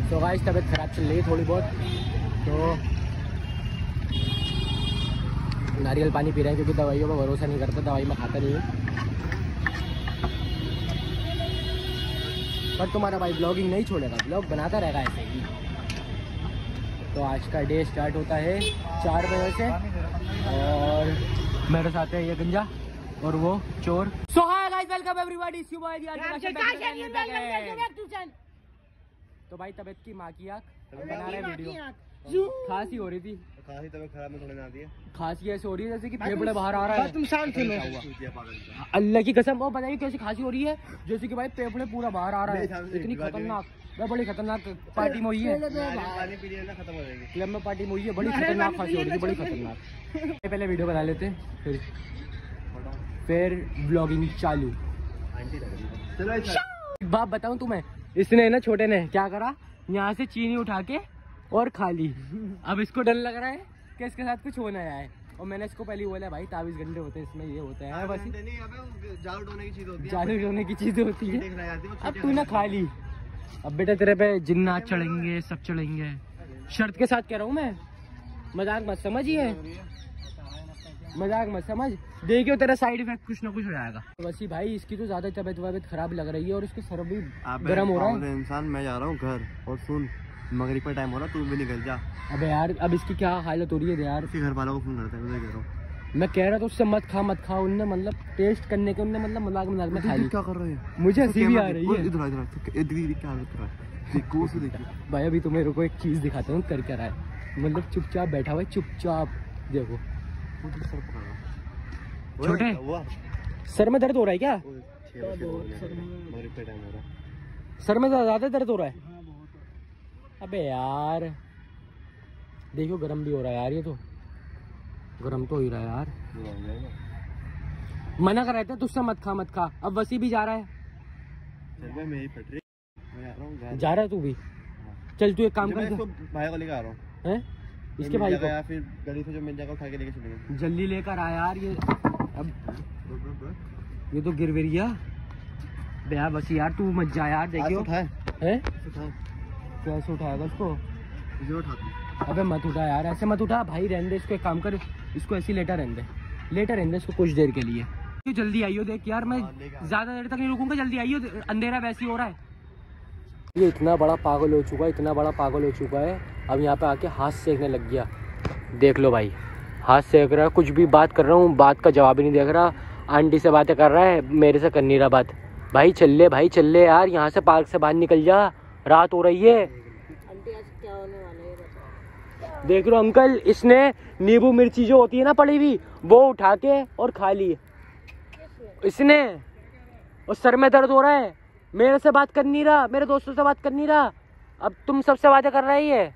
तो गाइस तबीयत खराब चल रही है थोड़ी बहुत, तो नारियल पानी पी रहे हैं क्योंकि दवाइयों पर भरोसा नहीं करता, दवाई में खाता नहीं है। पर तुम्हारा भाई ब्लॉगिंग नहीं छोड़ेगा, ब्लॉग बनाता रहेगा ऐसे ही। तो आज का डे स्टार्ट होता है 4 बजे से और मेरे साथ है ये गंजा और वो चोर। So hi guys, welcome everybody. तो भाई तबीयत की माँ की आँख बना रहे वीडियो, खांसी हो रही थी, खांसी तबीयत खराब में थोड़ी ना आती है। खांसी ऐसे हो रही है जैसे कि फेफड़े बाहर आ रहा है। तुम शांत सुनो, अल्लाह की कसम, वो बताइए कैसी खांसी हो रही है जैसे कि भाई फेफड़े पूरा बाहर आ रहा है। इतनी खतरनाक, बड़ी खतरनाक पार्टी में हुई है, पानी पी लिया ना खत्म हो जाएगी। क्लब में पार्टी में हुई है, बड़ी खतरनाक खांसी हो रही है, बड़ी खतरनाक। पहले वीडियो बना लेते हैं, फिर ब्लॉगिंग चालू। एक बात बताऊं तुम्हें, इसने ना छोटे ने क्या करा, यहाँ से चीनी उठा के और खा ली। अब इसको डर लग रहा है कि इसके साथ कुछ होना है। और मैंने इसको पहले बोला भाई 23 घंटे होते हैं इसमें, ये होता है बस जाल ढोने की चीज होती है, जाल ढोने की चीजें होती है। अब तू ना खा ली, अब बेटा तेरे पे जिन्नात चढ़ेंगे, सब चढ़ेंगे। शर्त के साथ कह रहा हूँ मैं, मजाक मत समझिए, मजाक मत समझ। देखियो तेरा साइड इफेक्ट कुछ ना कुछ हो जाएगा। वैसे भाई इसकी तो ज्यादा तबीयत खराब लग रही है और इसके सर भी गर्म हो रहा है। इंसान मैं जा रहा हूँ घर, और सुन मगरिब का टाइम हो रहा, तू भी निकल जा। अबे यार अब इसकी क्या हालत हो रही है यार, घर वालों को फोन करता है, मैं कह रहा था उससे मत खा मत खा। उनने मतलब टेस्ट करने के, उनने मतलब मजाक में खा ली। क्या कर रहे हैं, मुझे हंसी भी आ रही है। भाई अभी तो मेरे को एक चीज दिखाता हूँ कर क्या रहा है, मतलब चुपचाप बैठा हुआ है, चुपचाप देखो। छोटे सर में दर्द हो रहा है क्या? सर में ज्यादा दर्द हो रहा है? अबे यार देखो गरम भी हो रहा है यार, ये तो गरम तो हो ही रहा है यार। मना कर रहे थे तुझसे मत खा मत खा, अब वसी भी जा रहा है। जा रहा है तू भी? चल तू एक काम कर, भाई को लेकर आ रहा हूँ, इसके भाई को, या फिर गली से जो मिल जाएगा उठा के लेके चलेंगे। जल्दी लेकर आ यार। ये अब ये तो गिर गया यार, बस यार तू मत जा यार। देखियो है कैसे उठाएगा उसको, अबे मत उठा यार, ऐसे मत उठा भाई, रहने दे इसको। एक काम कर, इसको ऐसे लेटा रहने दे इसको कुछ देर के लिए। जल्दी आइयो, देख यार मैं ज्यादा देर तक नहीं रुकूंगा, जल्दी आइयो, अंधेरा वैसे ही हो रहा है। ये इतना बड़ा पागल हो चुका है, इतना बड़ा पागल हो चुका है, अब यहाँ पे आके हाथ सेकने लग गया। देख लो भाई, हाथ सेक रहा है, कुछ भी बात कर रहा हूँ बात का जवाब ही नहीं देख रहा। आंटी से बातें कर रहा है, मेरे से कर नहीं रहा बात। भाई चल ले यार, यहाँ से पार्क से बाहर निकल जा, रात हो रही है। आंटी आज क्या होने वाला है बताओ। देख लो अंकल, इसने नींबू मिर्ची जो होती है ना पड़ी हुई, वो उठा के और खा ली इसने, और सर में दर्द हो रहा है, मेरे से बात कर नहीं रहा, मेरे दोस्तों से बात कर नहीं रहा, अब तुम सबसे बातें कर रही है।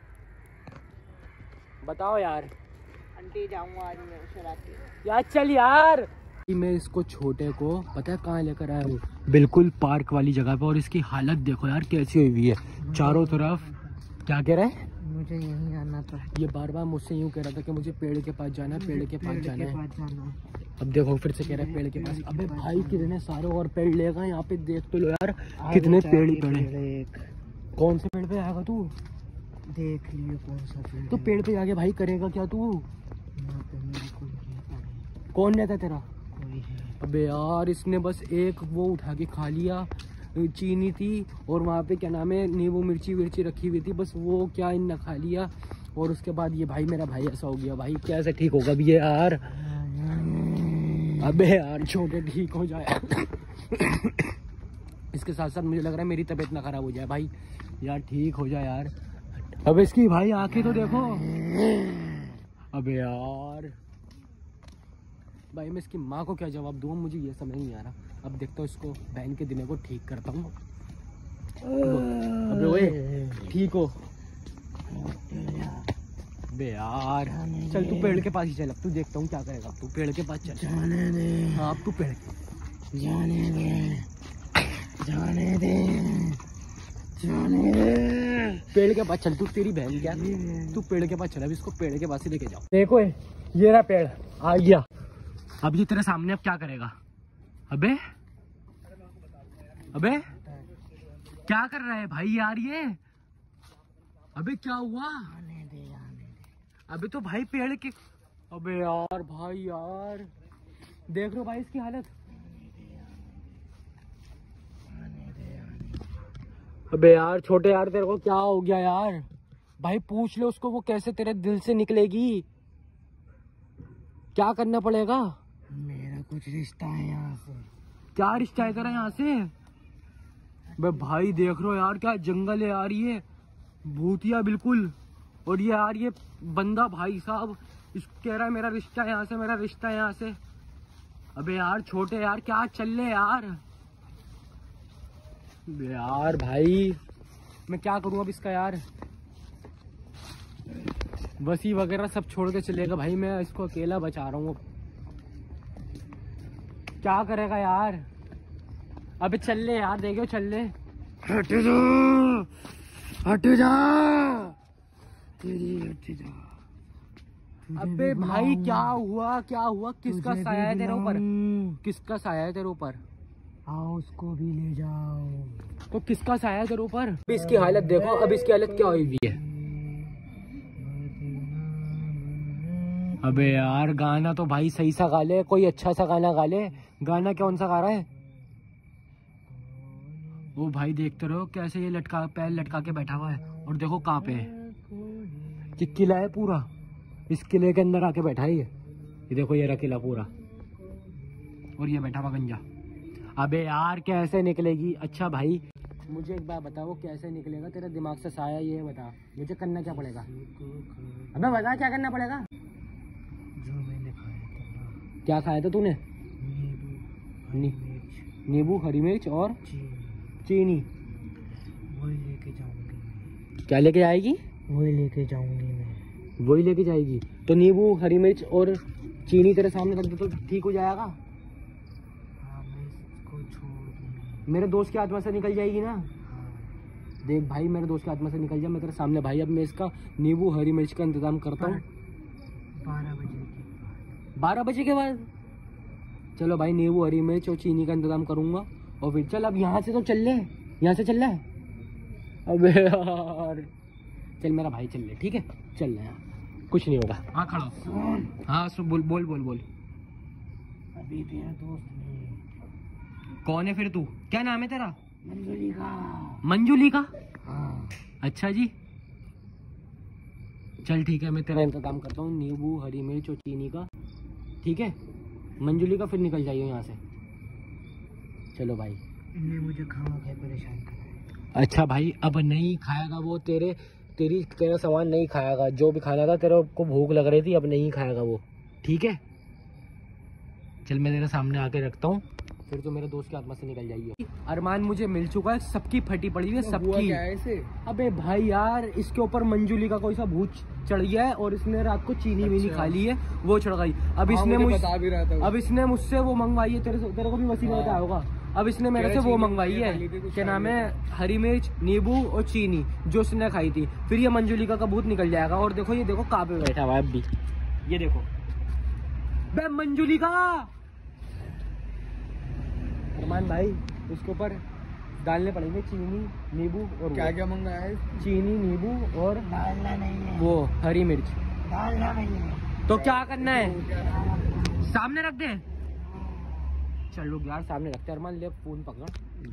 बताओ यार। आंटी जाऊंगा आज मैं शराबी यार चल यार। मैं इसको छोटे को पता है कहाँ लेकर आया हूँ, बिल्कुल पार्क वाली जगह पे, और इसकी हालत देखो यार कैसी हुई है चारों तरफ। क्या कह रहा है? मुझे यहीं आना था। ये बार बार मुझसे यूँ कह रहा था कि मुझे पेड़ के पास जाना है, पेड़ के पास जाना है। अब देखो फिर से कह रहा है पेड़ के पास। अबे भाई कितने सारे और पेड़ लेगा यहाँ पे, देख तो लो यार कितने पेड़ ही पेड़। कौन से पेड़ पे आएगा तू? देख लियो कौन सा पेड़। तो पेड़ पे जाके भाई करेगा क्या तू? कौन रहता है तेरा? अबे यार इसने बस एक वो उठा के खा लिया, चीनी थी और वहाँ पे क्या नाम है नींबू मिर्ची रखी हुई थी, बस वो क्या इनने खा लिया। और उसके बाद ये भाई मेरा भाई ऐसा हो गया। भाई कैसे ठीक होगा अब ये यार? अबे यार छोटे ठीक हो जाए। इसके साथ साथ मुझे लग रहा है मेरी तबीयत ना खराब हो जाए भाई, यार ठीक हो जाए यार। अब इसकी भाई आंखें तो देखो। अबे यार भाई मैं इसकी माँ को क्या जवाब दूँ, मुझे ये समझ नहीं आ रहा। अब देखता हूँ इसको बहन के दिमाग को ठीक करता हूँ। अबे ओए ठीक हो? बे यार चल तू पेड़ के पास ही चल, अब तू देखता हूँ क्या करेगा। तू पेड़ के पास चल। जाने दे। हाँ अब तू पेड़ जाने दे पेड़ के पास चल। तू तेरी बहन क्या, तू पेड़ के पास चल, अब इसको पेड़ के पास ही लेके जाओ। देखो ये रहा पेड़, आ गया। अब ये तेरे सामने अब क्या करेगा? अबे क्या कर रहा है भाई यार ये? अबे क्या हुआ? आने दे। अबे तो भाई पेड़ के, अबे यार भाई यार देख लो भाई इसकी हालत। अबे यार छोटे यार तेरे को क्या हो गया यार? भाई पूछ ले उसको, वो कैसे तेरे दिल से निकलेगी? क्या करना पड़ेगा? मेरा कुछ रिश्ता है यहाँ से। क्या रिश्ता है तेरा यहाँ से? बे भाई देख लो यार क्या जंगल है यार, ये भूतिया बिल्कुल। और ये यार ये बंदा भाई साहब इस कह रहा है मेरा रिश्ता है यहाँ से, मेरा रिश्ता है यहाँ से। अबे यार छोटे यार क्या चल ले यार? यार भाई मैं क्या करूँ अब इसका यार? वसी वगैरह सब छोड़ के चलेगा भाई, मैं इसको अकेला बचा रहा हूँ। क्या करेगा यार? अबे चल ले यार, देखो चल ले। हट जा, हट जा, हट जा। अबे भाई क्या हुआ, क्या हुआ? किसका साया है तेरे ऊपर? किसका साया है तेरे ऊपर? आओ उसको भी ले जाओ। तो किसका साया है तेरे ऊपर? अब इसकी हालत देखो, अब इसकी हालत क्या हुई हुई है। अबे यार गाना तो भाई सही सा गा ले, कोई अच्छा सा गाना गा ले। गाना कौन सा गा रहा है? वो भाई देखते रहो कैसे ये लटका, पैर लटका के बैठा हुआ है। और देखो कहाँ पे है, ये किला है पूरा, इस किले के अंदर आके बैठा है ये देखो ये रहा किला पूरा, और ये बैठा हुआ गंजा। अबे यार कैसे निकलेगी? अच्छा भाई मुझे एक बात बताओ, कैसे निकलेगा? तेरे दिमाग से साया ये बता, मुझे करना क्या पड़ेगा? अबे बता क्या करना पड़ेगा? जो मैंने खाया था। क्या खाया था तूने? नींबू, हरी मिर्च और चीनी। वही लेके जाऊंगी। क्या लेके आएगी? वही लेके जाऊंगी मैं। वही लेके जाएगी? तो नींबू, हरी मिर्च और चीनी तेरे सामने रख दे तो ठीक हो जाएगा? हाँ मैं इसको छोड़ दूंगी। मेरे दोस्त की आत्मा से निकल जाएगी ना? हाँ। देख भाई मेरे दोस्त की आत्मा से निकल जाए, मैं तेरे सामने भाई अब मैं इसका नींबू हरी मिर्च का इंतजाम करता हूँ। 12 बजे के बाद। 12 बजे के बाद? चलो भाई नींबू हरी मिर्च और चीनी का इंतजाम करूंगा। और फिर चल अब यहाँ से तो चल ले, यहाँ से चल ले। अबे यार चल मेरा भाई चल ले, ठीक है चल ले, कुछ नहीं होगा। हाँ खड़ा हो। हाँ बोल बोल बोल बोल। अभी तेरा दोस्त नहीं। कौन है फिर तू? क्या नाम है तेरा? मंजुली का। मंजुली का? हाँ। अच्छा जी चल ठीक है, मैं तेरा इंतजाम करता हूँ नींबू हरी मिर्च और चीनी का, ठीक है? मंजुली का फिर निकल जाइए यहाँ से। चलो भाई। इनने मुझे खाना खाए परेशान करा है। अच्छा भाई अब नहीं खाएगा वो, तेरा सामान नहीं खाएगा, जो भी खाना था तेरे को भूख लग रही थी अब नहीं खाएगा वो, ठीक है? चल मैं तेरे सामने आके रखता हूँ, फिर तो मेरे दोस्त की आत्मा से निकल जाइए। अरमान मुझे मिल चुका है, सबकी फटी पड़ी है सबकी। क्या है इसे? अबे भाई यार इसके ऊपर मंजुली का कोई सा भूत चढ़ गया है और इसने रात को चीनी वीनी खा ली है, वो चढ़ गई। अब इसने मुझसे वो मंगवाई है, तेरे को भी वसीम बताया होगा। अब इसने मेरे से वो मंगवाई है, क्या नाम है, हरी मिर्च नींबू और चीनी, जो उसने खाई थी। फिर ये मंजुली का भूत निकल जाएगा। और देखो ये देखो कहाँ पे बैठा हुआ है अभी, ये देखो बे मंजुली का। अरमान भाई उसके ऊपर डालने पड़ेंगे चीनी नींबू और क्या क्या मंगाया है? चीनी नींबू और डालना नहीं है। वो हरी मिर्च। डालना नहीं है। तो क्या करना है? सामने रख दे। चल लोग यार सामने रखते। अरमान ले फोन पकड़।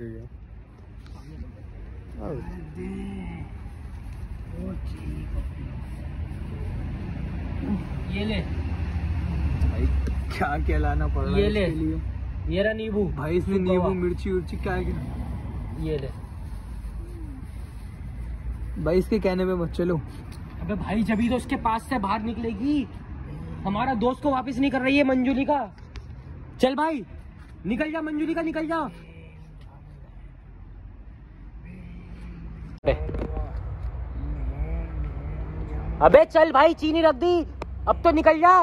ये ले भाई क्या क्या लाना पड़ रहा है? ये ले, इसके लिए? ये रहा नींबू भाई इसमें नींबू मिर्ची उर्ची क्या है? ये ले भाई इसके कहने में मत चलो। अबे भाई जब तो उसके पास से बाहर निकलेगी, हमारा दोस्त को वापस नहीं कर रही है मंजुली का। चल भाई निकल जा मंजुली का, निकल जा। अबे चल भाई चीनी रख दी, अब तो निकल जा।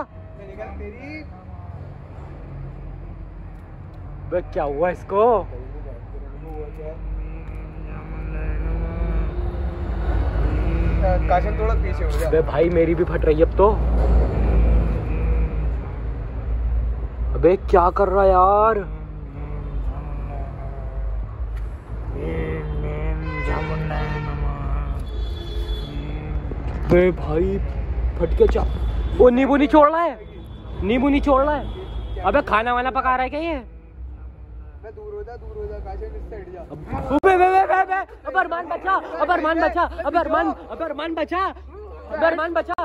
अबे क्या हुआ इसको? काशन थोड़ा पीछे हो जा। अबे भाई मेरी भी फट रही है अब तो। अबे क्या कर रहा यार? अबे भाई फट के चा वो नींबू नहीं छोड़ रहा है, नींबू नहीं छोड़ रहा है। अबे खाना वाना पका रहा है क्या ये? दूर हो जा काशे इस साइड जा। अब अरमान बचा, अब अरमान बचा, अब अरमान बचा, अब अरमान बचा।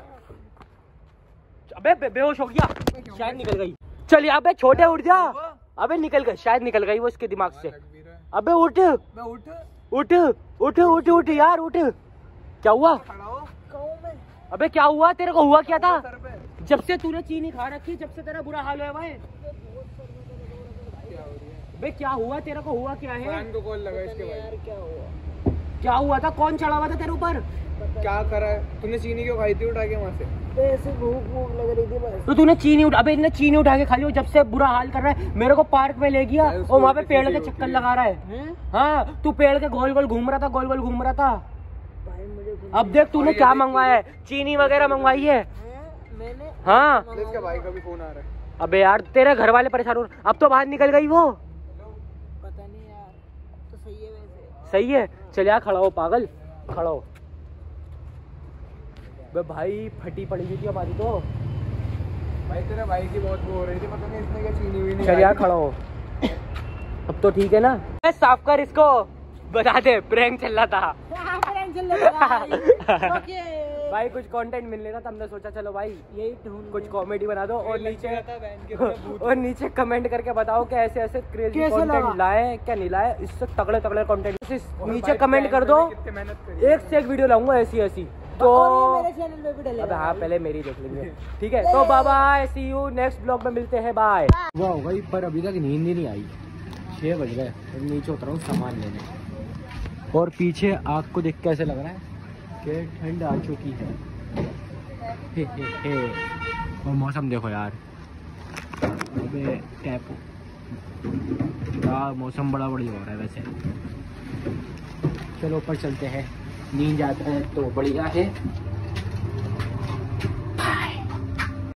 अबे बेहोश हो गया, शायद निकल गई। चल अबे छोटे उठ जा। अबे निकल गई, शायद निकल गई वो उसके दिमाग से। अबे उठ उठ उठ उठ उठ यार उठ। क्या हुआ? अबे क्या हुआ तेरे को? हुआ क्या था? जब से तूने चीनी खा रखी, जब से तेरा बुरा हाल हुआ है। अबे क्या हुआ तेरे को? हुआ क्या है? को कॉल लगा इसके बाद। क्या हुआ था? कौन चढ़ा हुआ था तेरे ऊपर? क्या करा है तूने? चीनी क्यों खाई थी उठा के वहाँ से? ऐसे भूख लग रही थी बस। तो तूने चीनी अबे इन्हें चीनी उठा के खा ली। जब से बुरा हाल कर रहा है। मेरे को पार्क में ले गया और वहाँ पे पेड़ के चक्कर लगा रहा है। हाँ तू पेड़ के गोल गोल घूम रहा था, गोल गोल घूम रहा था। अब देख तूने क्या मंगवाया है, चीनी वगैरह मंगवाई है मैंने। हाँ इसका भाई का भी फोन आ रहा है। अबे यार तेरे घर वाले परेशान हो। अब तो बाहर निकल गई वो। पता नहीं यार, तो सही है वैसे। सही है, चल यार खड़ा हो पागल, खड़ा हो। बे भाई फटी पड़ी हुई थी हमारी तो। भाई तेरे भाई की बहुत वो हो रही थी, पता नहीं इसने क्या चीनी हुई नहीं। चल यार खड़ा हो। अब तो ठीक है ना? साफ कर इसको, बता दे प्रैंक चल रहा था। भाई कुछ कंटेंट मिल रहा था, हमने सोचा चलो भाई यही कुछ कॉमेडी बना दो। और नीचे कमेंट करके बताओ कि ऐसे ऐसे क्रेजी कंटेंट लाए क्या नहीं लाए। इससे तगड़े तगड़े कंटेंट नीचे कमेंट कर दो। एक से एक वीडियो लाऊंगा ऐसी ऐसी। तो मेरे चैनल पे भी डलेगा। अब हाँ पहले मेरी देख लेंगे, ठीक है? तो bye bye, see you next blog में मिलते हैं, बाय। वाह भाई पर अभी तक नींद ही नहीं आई। 6 बज गए, नीचे उतरा हूँ सामान लेने। और पीछे आग को देख के ऐसे लग रहा है कि ठंड आ चुकी है। हे। और मौसम देखो यार, अबे टैप मौसम बड़ा बढ़िया हो रहा है वैसे। चलो ऊपर चलते हैं, नींद आता है तो बढ़िया है।